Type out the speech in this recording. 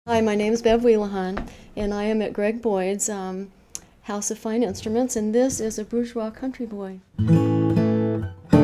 Hi, my name is Bev Wheelahan, and I am at Greg Boyd's House of Fine Instruments, and this is a Bourgeois country boy.